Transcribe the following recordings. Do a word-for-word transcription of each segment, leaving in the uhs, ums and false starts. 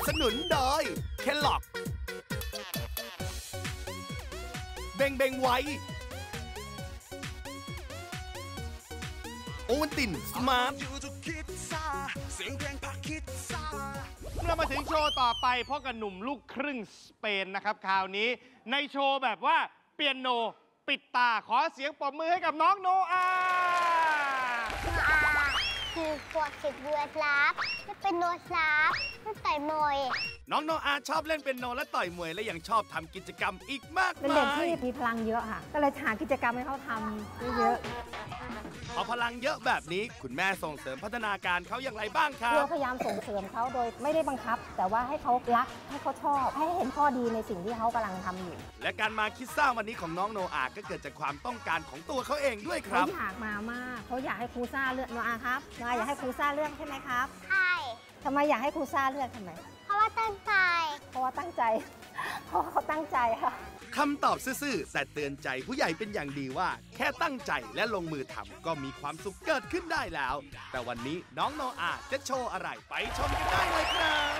สนุนโดยเคล็อกเบ่งเบ่งไวโอวัลตินสมาร์ทเรามาถึงโชว์ต่อไปพบกับหนุ่มลูกครึ่งสเปนนะครับคราวนี้ในโชว์แบบว่าเปียโนปิดตาขอเสียงปรบมือให้กับน้องโนอาโนอาคือพวกสิบเวทลับไม่เป็นโนซาไม่ต่อยมวยน้องโนอาชอบเล่นเปียโนและต่อยมวยและยังชอบทำกิจกรรมอีกมากมายเป็นเด็กที่มีพลังเยอะค่ะก็เลยหากิจกรรมให้เขาทำเยอะพอพลังเยอะแบบนี้คุณแม่ส่งเสริมพัฒนาการเขาอย่างไรบ้างครับเราพยายามส่งเสริมเขาโดยไม่ได้บังคับแต่ว่าให้เขารักให้เขาชอบให้เห็นข้อดีในสิ่งที่เขากำลังทำอยู่และการมาคิดซ่าวันนี้ของน้องโนอาก็เกิดจากความต้องการของตัวเขาเองด้วยครับเขาอยากมามากเขาอยากให้ครูซ่าเลือกโนอาครับโนอาอยากให้ครูซ่าเลือกใช่ไหมครับใช่ทำไมอยากให้ครูซ่าเลือกทำไมเพราะว่าตั้งใจเพราะว่าตั้งใจเพราะเขาตั้งใจค่ะคำตอบซื่อๆแต่เตือนใจผู้ใหญ่เป็นอย่างดีว่าแค่ตั้งใจและลงมือทำก็มีความสุขเกิดขึ้นได้แล้วแต่วันนี้น้องโนอาจะโชว์อะไรไปชมกันได้เลยครับ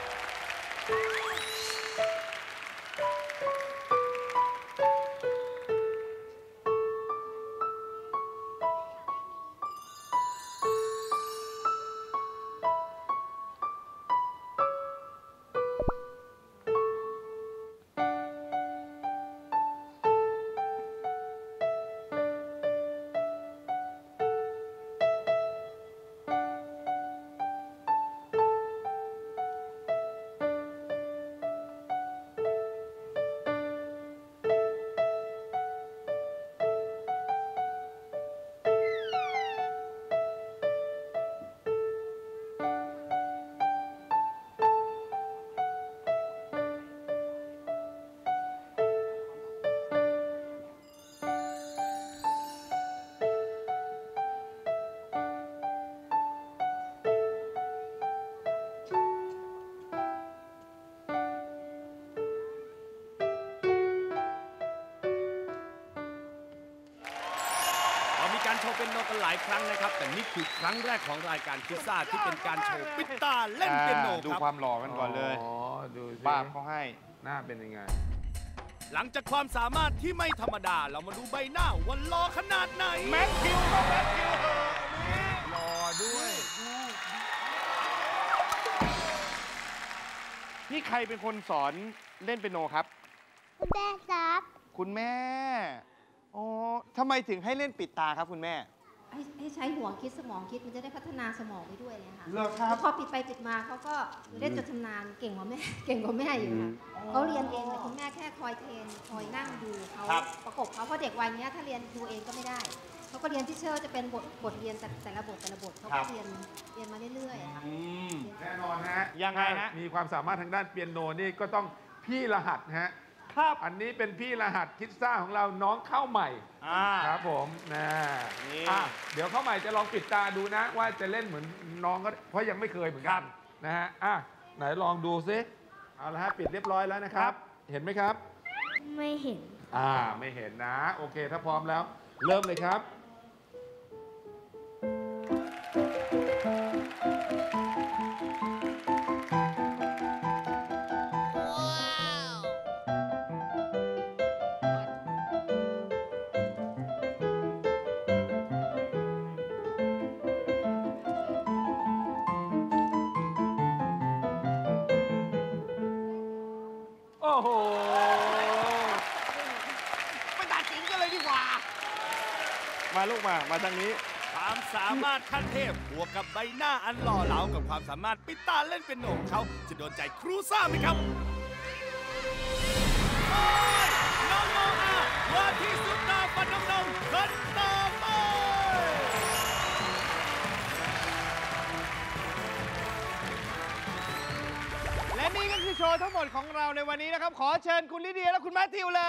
การโชว์เป็นโนกันหลายครั้งนะครับแต่นี่คือครั้งแรกของรายการคิดซ่าที่เป็นการโชว์ปิดตาเล่นเปียโนครับดูความหล่อกันก่อนเลยอ๋อดูสิบ้าเขาให้หน้าเป็นยังไงหลังจากความสามารถที่ไม่ธรรมดาเรามาดูใบหน้าวันหล่อขนาดไหนแม็กคิวก็แม็กคิวหล่อด้วยนี่ใครเป็นคนสอนเล่นเปียโนครับคุณแม่ครับคุณแม่อ๋อทำไมถึงให้เล่นปิดตาครับคุณแม่ให้ให้ใช้หัวคิดสมองคิดมันจะได้พัฒนาสมองไปด้วยเลยค่ะเหรอครับพอปิดไปปิดมาเขาก็เล่นจนชำนาญเก่งกว่าแม่เก่งกว่าแม่อยู่ค่ะเขาเรียนเองแต่คุณแม่แค่คอยเทรนคอยนั่งดูเขาประกบเขาเพราะเด็กวัยนี้ถ้าเรียนดูเองก็ไม่ได้เขาก็เรียนที่เชอร์จะเป็นบทบทเรียนแต่แต่ละบทแต่ละบทเขาก็เรียนเรียนมาเรื่อยๆค่ะแน่นอนฮะยังไงฮะมีความสามารถทางด้านเปียโนนี่ก็ต้องพี่รหัสฮะครับอันนี้เป็นพี่รหัสคิดซ่าของเราน้องเข้าใหม่ครับผมนะอ่ะเดี๋ยวเข้าใหม่จะลองปิดตาดูนะว่าจะเล่นเหมือนน้องก็เพราะยังไม่เคยเหมือนกันนะฮะอ่ะไหนลองดูซิเอาละฮะปิดเรียบร้อยแล้วนะครับเห็นไหมครับไม่เห็นอ่าไม่เห็นนะโอเคถ้าพร้อมแล้วเริ่มเลยครับโอ้โหไปตัดสินกันเลยดีกว่ามาลูกมามาทางนี้ความสามารถขั้นเทพบวกกับใบหน้าอันหล่อเหลากับความสามารถปิดตาเล่นเป็นโหนเขาจะโดนใจครูซ่าไหมครับโอ้ยน้องโนอาว่าที่สุดดาวฟันน้ำนมคนต่อไปและนี่ก็คือโชว์ทั้งหมดของเราในวันนี้นะครับขอเชิญคุณลิเดียและคุณแมทธิวเลย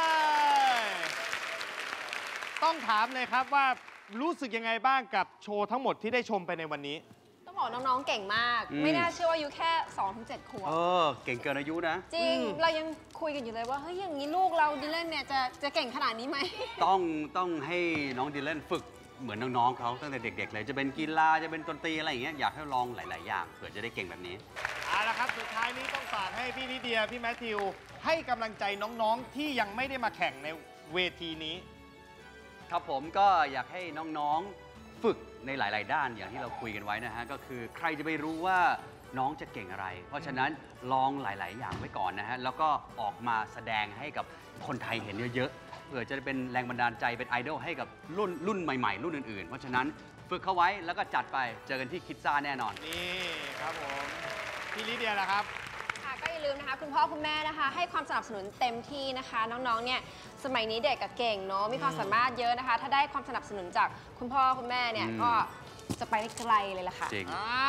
ต้องถามเลยครับว่ารู้สึกยังไงบ้างกับโชว์ทั้งหมดที่ได้ชมไปในวันนี้ต้องบอกน้องๆเก่งมากไม่น่าเชื่อว่าอายุแค่ สองถึงเจ็ด ขวบเออเก่งเกินอายุนะจริงเรายังคุยกันอยู่เลยว่าเฮ้ยอย่างนี้ลูกเราดิเลนเนี่ยจะจะเก่งขนาดนี้ไหมต้องต้องให้น้องดิเลนฝึกเหมือนน้องๆเขาตั้งแต่เด็กๆเลยจะเป็นกีฬาจะเป็นดนตรีอะไรอย่างเงี้ยอยากให้ลองหลายๆอย่างเผื่อจะได้เก่งแบบนี้เอาละครับสุดท้ายนี้ต้องฝากให้พี่ลิเดียพี่แมทธิวให้กำลังใจน้องๆที่ยังไม่ได้มาแข่งในเวทีนี้ครับผมก็อยากให้น้องๆฝึกในหลายๆด้านอย่างที่เราคุยกันไว้นะฮะก็คือใครจะไปรู้ว่าน้องจะเก่งอะไรเพราะฉะนั้นลองหลายๆอย่างไว้ก่อนนะฮะแล้วก็ออกมาแสดงให้กับคนไทยเห็นเยอะๆเผื่อจะเป็นแรงบันดาลใจเป็นไอดอลให้กับรุ่นรุ่นใหม่ๆรุ่นอื่นๆเพราะฉะนั้นฝึกเข้าไว้แล้วก็จัดไปเจอกันที่คิดซ่าแน่นอนนี่ครับผมพี่ลิเดียนะครับค่ะก็อย่าลืมนะคะคุณพ่อคุณแม่นะคะให้ความสนับสนุนเต็มที่นะคะน้องๆเนี่ยสมัยนี้เด็กกับเก่งเนาะมีความสามารถเยอะนะคะถ้าได้ความสนับสนุนจากคุณพ่อคุณแม่เนี่ยก็จะไปได้ไกลเลยล่ะค่ะจริง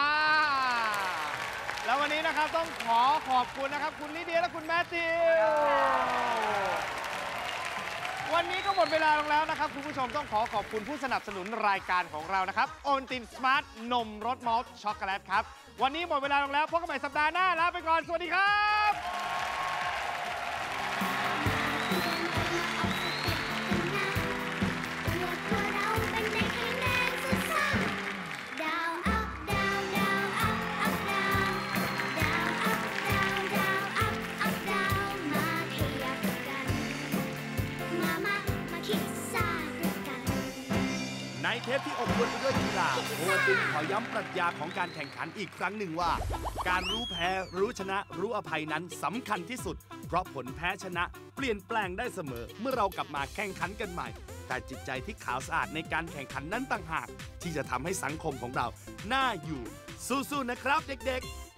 แล้ววันนี้นะครับต้องขอขอบคุณนะครับคุณลิเดียและคุณแมทธิววันนี้ก็หมดเวลาลงแล้วนะครับคุณผู้ชมต้องขอขอบคุณผู้สนับสนุนรายการของเรานะครับโอนตินสมาร์ทนมรสมอลต์ช็อกโกแลตครับวันนี้หมดเวลาลงแล้วพบกันใหม่สัปดาห์หน้าลาไปก่อนสวัสดีครับในเทปที่อบอวลไปด้วยกีฬาโอวัลตินขอย้ำปรัชญาของการแข่งขันอีกครั้งหนึ่งว่าการรู้แพ้รู้ชนะรู้อภัยนั้นสำคัญที่สุดเพราะผลแพ้ชนะเปลี่ยนแปลงได้เสมอเมื่อเรากลับมาแข่งขันกันใหม่แต่จิตใจที่ขาวสะอาดในการแข่งขันนั้นต่างหากที่จะทำให้สังคมของเราน่าอยู่สู้ๆนะครับเด็กๆ